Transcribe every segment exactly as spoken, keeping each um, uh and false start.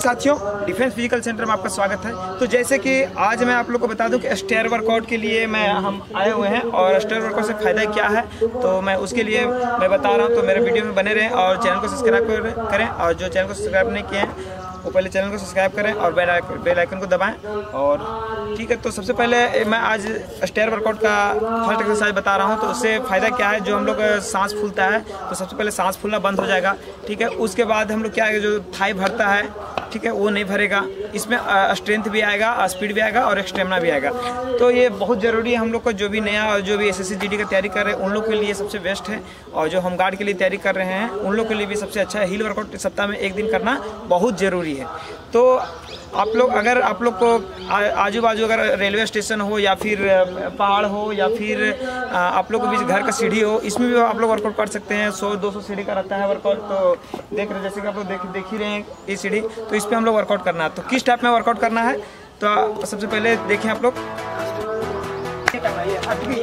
साथियों, defence physical centre में आपका स्वागत है। तो जैसे कि आज मैं आप लोग को बता दूं कि स्टेयर वर्कआउट के लिए मैं हम आए हुए हैं और स्टेयर वर्कआउट से फ़ायदा क्या है तो मैं उसके लिए मैं बता रहा हूं। तो मेरे वीडियो में बने रहें और चैनल को सब्सक्राइब करें और जो चैनल को सब्सक्राइब नहीं किए हैं वो पहले चैनल को सब्सक्राइब करें और बेल आइकन बेल आइकन को दबाएं। और ठीक है, तो सबसे पहले मैं आज स्टेयर वर्कआउट का फर्स्ट एक्सरसाइज बता रहा हूं। तो उससे फ़ायदा क्या है, जो हम लोग सांस फूलता है तो सबसे पहले सांस फूलना बंद हो जाएगा। ठीक है, उसके बाद हम लोग क्या है, जो थाई भरता है ठीक है वो नहीं भरेगा। इसमें स्ट्रेंथ भी आएगा, स्पीड भी आएगा और स्टेमिना भी आएगा। तो ये बहुत ज़रूरी है हम लोग को, जो भी नया और जो भी S S C G D की तैयारी कर रहे हैं उन लोग के लिए सबसे बेस्ट है। और जो हम गार्ड के लिए तैयारी कर रहे हैं उन लोग के लिए भी सबसे अच्छा है। हील वर्कआउट सप्ताह में एक दिन करना बहुत ज़रूरी है। तो आप लोग अगर आप लोग को आजू बाजू अगर रेलवे स्टेशन हो या फिर पहाड़ हो या फिर आप लोग के बीच घर का सीढ़ी हो, इसमें भी आप लोग वर्कआउट कर सकते हैं। सौ दो सौ सीढ़ी का रहता है वर्कआउट। तो देख रहे जैसे कि आप लोग देख देख ही रहे हैं ये सीढ़ी, तो इस पर हम लोग वर्कआउट करना है। तो किस टाइप में वर्कआउट करना है तो सबसे पहले देखें आप लोग ये करना है,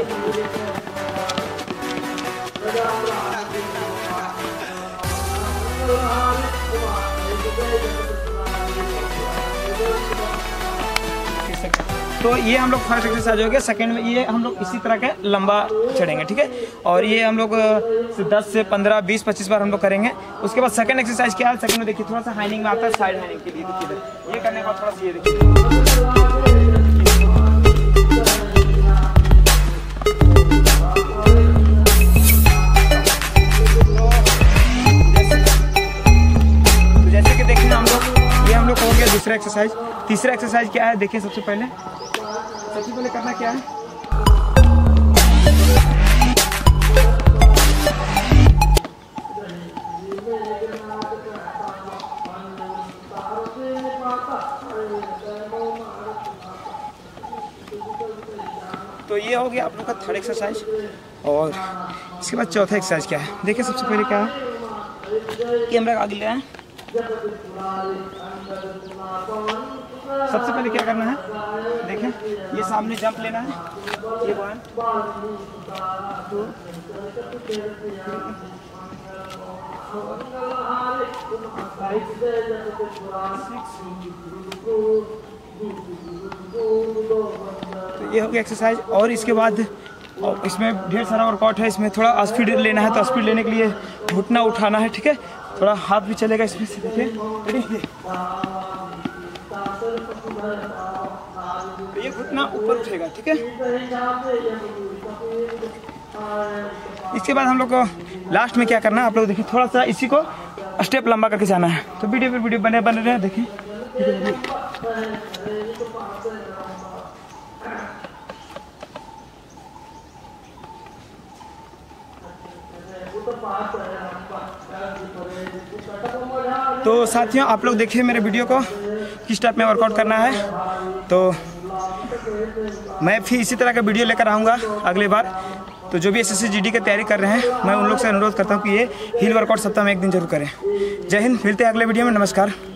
तो ये हम लोग फर्स्ट एक्सरसाइज हो गया। सेकंड में ये हम लोग इसी तरह के लंबा चढ़ेंगे ठीक है, और ये हम लोग दस से पंद्रह बीस पच्चीस बार हम लोग करेंगे। उसके बाद सेकंड एक्सरसाइज क्या है, सेकंड में देखिए थोड़ा सा हाइनिंग में आता है, साइड हाइनिंग के लिए देखिए ये करने का थोड़ा सा ये देखिए दूसरा एक्सरसाइज। तीसरा एक्सरसाइज क्या है देखिए, सबसे पहले सबसे पहले करना क्या है, तो ये हो गया आप लोग का थर्ड एक्सरसाइज। और इसके बाद चौथा एक्सरसाइज क्या है देखिए, सबसे पहले क्या है, कैमरा आगे ले आए। सबसे पहले क्या करना है देखें, ये सामने जंप लेना है, ये वन टू तो ये हो गया एक्सरसाइज। और इसके बाद और इसमें ढेर सारा वर्कआउट है। इसमें थोड़ा स्पीड लेना है, तो स्पीड लेने के लिए घुटना उठाना है ठीक है, थोड़ा हाथ भी चलेगा इसमें से देखिए। तो ये घुटना ऊपर उठेगा ठीक है। इसके बाद हम लोग को लास्ट में क्या करना है, आप लोग देखिए थोड़ा सा इसी को स्टेप लंबा करके जाना है। तो वीडियो पर वीडियो बने बने रहे देखिए। तो साथियों आप लोग देखिए मेरे वीडियो को किस टाइप में वर्कआउट करना है। तो मैं फिर इसी तरह का वीडियो लेकर आऊँगा अगली बार। तो जो भी S S C G D की तैयारी कर रहे हैं मैं उन लोग से अनुरोध करता हूँ कि ये हील वर्कआउट सप्ताह में एक दिन जरूर करें। जय हिंद, मिलते हैं अगले वीडियो में। नमस्कार।